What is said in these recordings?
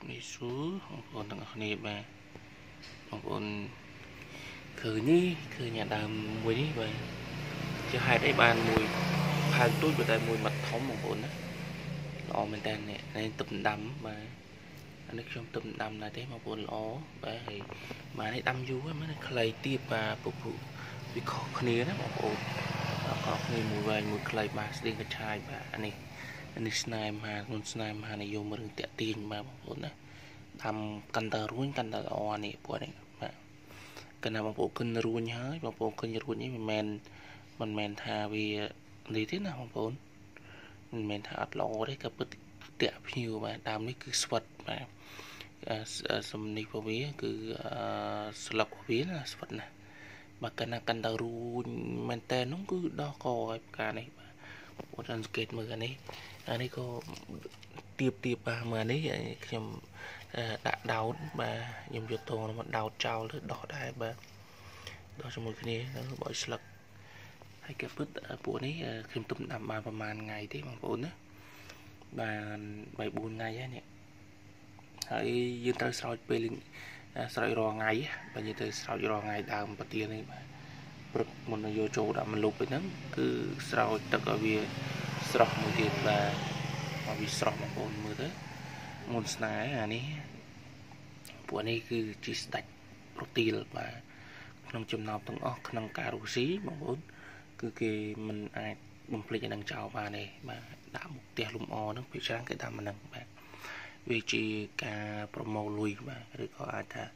Đi xuống còn tặng này bà còn khởi ní khởi nhà đàm mùi ní vậy cho hai đấy bàn mùi hai túi của tại mùi mật thống một bốn á lò mình đang nè nên tụm đâm mà anh ấy trong tụm đâm là thế mà buồn ló và mà đấy đâm vô á mới clay tiếp và phục vụ vì khó khăn đó mà buồn có người mùi về mùi clay mà đi cái chai và anh ấy snai mà này vô mà đừng tẹt tiền mà buồn áทำกันตะรุ่นกันตะออนี่พวกนี้กันทำมาพวกขึ้นรุ่นเฮ้ยมาพวกขึ้นรุ่นนี้มันแมนทาวีดีที่น่ะมาพวกมันแมนทาอัดล้อได้กับเตะผิวมาดำนี่คือสวัสดมาสมนิพอวีคือสลักวีนะสวัสดนะมากันตะรุ่นมันแต่น้องคือดอกคอยการนี้พวกนั้นสเก็ตมืออันนี้ก็ตีบมาอันนี้ខ្ញុំ ដាក់ដោតបាទខ្ញុំយកតងមកដោតចោលទៅដោះដែរបាទដោះជាមួយគ្នាបើស្លឹកហើយគេពិតពួកនេះខ្ញុំទុំដាំបានប្រហែលថ្ងៃទេបងប្អូនណាបាន3 4ថ្ងៃហើយនេះហើយយើងត្រូវស្រោចពេលស្រោចរាល់ថ្ងៃបើយើងទៅស្រោចរាល់ថ្ងៃដើមប្រទាលនេះបាទព្រឹកមុននឹងយកចូលដាក់មកលុបហ្នឹងគឺស្រោចទឹកឲ្យវាស្រស់មួយទៀតបាទឲ្យវាស្រស់បងប្អូនមើលទៅមុនស្នេហ៍អានេះពួកនេះគឺជាស្ដេចប្រូទីលបាទក្នុងចំណោមទាំងអស់ក្នុងការរស់ស៊ីបងប្អូនគឺគេមិនអាចបំភ្លេចឲ្យនឹងចោលបានទេបាទដាក់មុខផ្ទះលំអហ្នឹងពីច្រើនគេដាក់មកហ្នឹងបាទវាជាការប្រមូលលុយបាទឬក៏អាចថា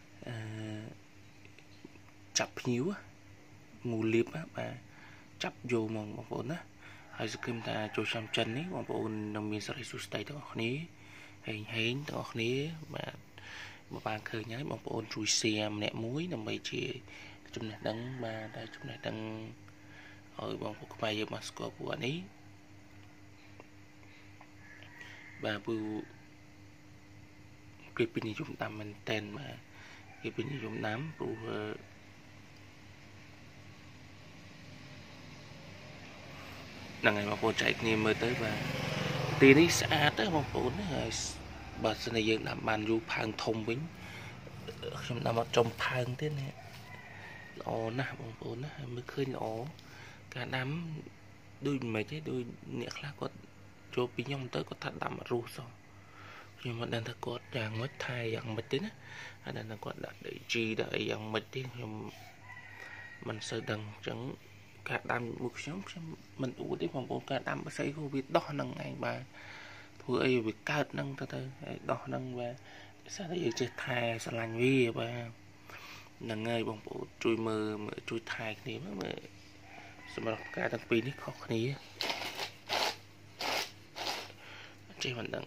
ចាប់ភ្ញៀវមូលលៀបបាទចាប់យកមកបងប្អូនណាហើយសង្ឃឹមថាចូលឆ្នាំចិននេះបងប្អូននឹងមានសេរីសុខស្ដីទាំងអស់គ្នាហេងទាំងអស់គ្នាបាទមកបានឃើញហើយបងប្អូនជួយ share ម្នាក់មួយដើម្បីជាចំណេះដឹងបាទតែចំណេះដឹងឲ្យបងប្អូនខ្មែរយើងមកស្គាល់ពួកនេះបាទពូគេពីនិយមតាមមែនតែនបាទគេពីនិយមតាមព្រោះហ្នឹងហើយបងប្អូនចែកគ្នាមើលទៅបាទទីនេះស្អាតទេបងប្អូនហើយបើសិនជាយើងដាំបានយូរផើងធំវិញខ្ញុំដាំអត់ចំផើងទៀតណាល្អណាស់បងប្អូនណាមើលឃើញល្អការដាំដូចមិនទេដូចអ្នកខ្លះគាត់ចូលពីខ្ញុំទៅគាត់ថាដាំអត់រស់សោះខ្ញុំមិនដឹងថាគាត់យ៉ាងម៉េចថែយ៉ាងម៉េចទេណាហើយដល់គាត់ដាក់ដីជីដាក់អីយ៉ាងម៉េចទេខ្ញុំមិនសូវដឹងអញ្ចឹងការដាំមួយខ្ញុំមិនអួតទេបងប្អូនការដាំបស្អីក៏វាដោះនឹងឯងបាទធ្វើអីវាកើតនឹងទៅហើយដោះនឹងបាទសារតែយើងចេះថែស្រឡាញ់វាបាទហ្នឹងហើយបងប្អូនជួយមើលជួយថែគ្នាមើលសម្រាប់ការទាំងពីរនេះខុសគ្នាចេះមិនដឹង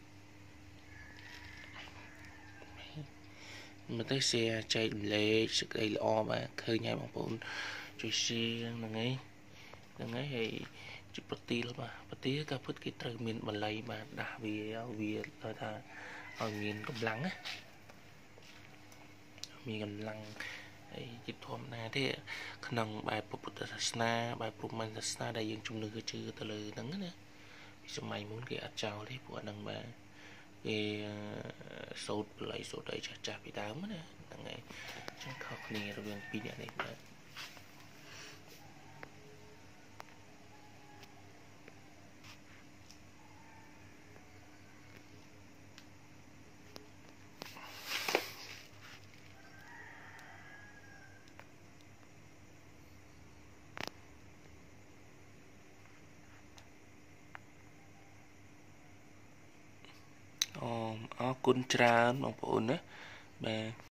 មកទៅ share ចែករំលែកសេចក្តីល្អបាទឃើញហើយបងប្អូនជួយ share ហ្នឹងហើយជាប្រទីលបាទប្រទីលក៏ពិតគេត្រូវមានបល័យបាទដាស់វាឲ្យថាឲ្យមានកម្លាំងណាមានកម្លាំងហើយជាធម្មតាទេក្នុងបែបពុទ្ធសាសនាបែបព្រហ្មញ្ញសាសនាដែលយើងជំនឿជឿទៅលើហ្នឹងណាពីសម័យមុនគេអត់ចោលទេពួកហ្នឹងបាទគេសូត្របល័យសូត្រអីចាស់ពីដើមណាហ្នឹងហើយចឹងខុសគ្នារវាងពីរអ្នកនេះបាទអរគុណច្រើនបងប្អូនណាបាទ